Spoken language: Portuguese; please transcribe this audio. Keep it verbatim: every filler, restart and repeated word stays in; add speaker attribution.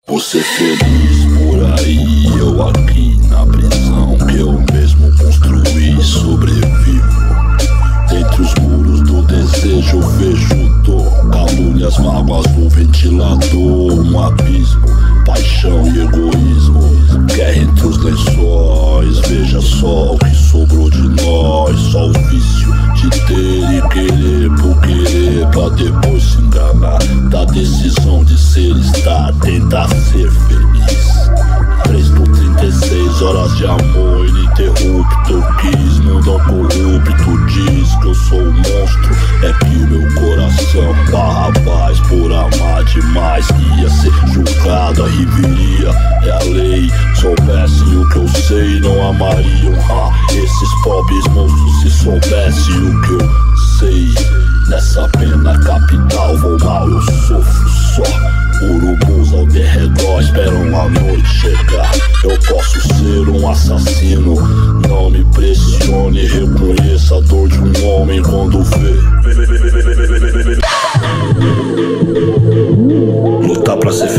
Speaker 1: Você feliz por aí, eu aqui na prisão que eu mesmo construí, sobrevivo. Dentre os muros do desejo vejo dor, calúnia, as mágoas do ventilador, um abismo, paixão e egoísmo, guerra entre os lençóis. Veja só o que sobrou de nós, só o vício de ter e querer por querer, pra depois se enganar da decisão de ser, estar, tentar ser feliz. Três por trinta e seis horas de amor ininterrupto, quis, mundão corrupto, diz que eu sou um monstro. É que meu coração Barrabás, por amar demais, ia ser julgado, a reviria, é a lei. Soubessem o que eu sei, não amariam, ah, esses pobres monstros, se soubessem o que eu sei. Nessa pena capital vou mal, eu sofro só. Urubus ao derredor esperam a noite chegar. Eu posso ser um assassino, não me pressione, reconheça a dor de um homem quando vê. Lutar pra ser feliz.